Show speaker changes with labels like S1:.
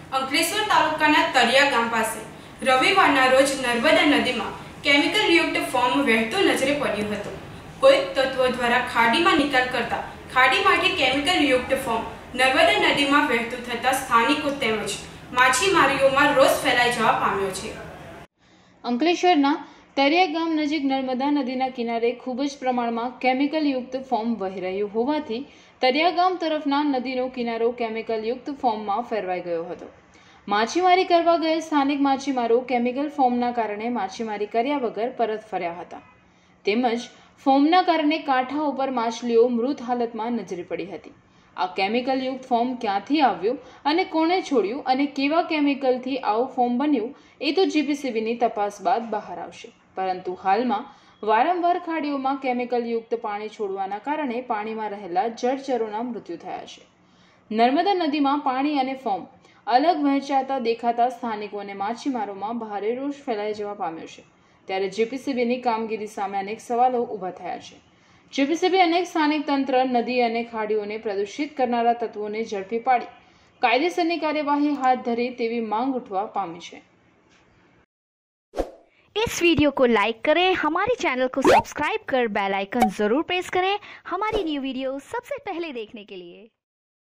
S1: અંકલેશ્વર તાલુકાના તરિયા ગામ પાસે રવિવારના રોજ નર્મદા નદીમાં કેમિકલ યુક્ત ફોર્મ વહેતું નજરે પડ્યું હતું। કોઈ તત્વો દ્વારા ખાડીમાં નિકાલ કરતા ખાડીમાંથી કેમિકલ યુક્ત ફોર્મ નર્મદા નદીમાં વહેતું થતા સ્થાનિકો તેમજ માછીમારીઓમાં રોષ ફેલાઈ જવા પામ્યો છે।
S2: અંકલેશ્વરના તરિયા ગામ નજીક નર્મદા નદીના કિનારે ખૂબ જ પ્રમાણમાં કેમિકલ યુક્ત ફોર્મ વહી રહ્યું હોવાથી તરિયા ગામ તરફના નદીનો કિનારો કેમિકલ યુક્ત ફોર્મમાં ફેરવાઈ ગયો હતો। માછીમારી કરવા ગયેલ સ્થાનિક માછીમારો કેમિકલ ફોર્મના કારણે માછીમારી કર્યા વગર પરત ફર્યા હતા। તેમજ ફોર્મના કારણે કાંઠા ઉપર માછલીઓ મૃત હાલતમાં નજરે પડી હતી। આ કેમિકલ યુક્ત ફોર્મ ક્યાંથી આવ્યું અને કોણે છોડ્યું અને કેવા કેમિકલથી આવું ફોર્મ બન્યું એ તો જીપીસીબીની તપાસ બાદ બહાર આવશે। પરંતુ હાલમાં વારંવાર ખાડીઓમાં કેમિકલ યુક્ત પાણી છોડવાના કારણે પાણીમાં રહેલા જળચરોના મૃત્યુ થયા છે। નર્મદા નદીમાં પાણી અને ફોર્મ અલગ વહેંચાતા દેખાતા સ્થાનિકો અને માછીમારોમાં ભારે રોષ ફેલાઈ જવા પામ્યો છે। ત્યારે જીપીસીબીની કામગીરી સામે અનેક સવાલો ઊભા થયા છે। જીપીસીબી અનેક સ્થાનિક તંત્ર નદી અને ખાડીઓને પ્રદૂષિત કરનારા તત્વોને ઝડપી પાડી કાયદેસરની કાર્યવાહી હાથ ધરે તેવી માંગ ઉઠવા પામી છે।
S3: इस वीडियो को लाइक करें, हमारे चैनल को सब्सक्राइब कर बेल आइकन जरूर प्रेस करें हमारी न्यू वीडियो सबसे पहले देखने के लिए।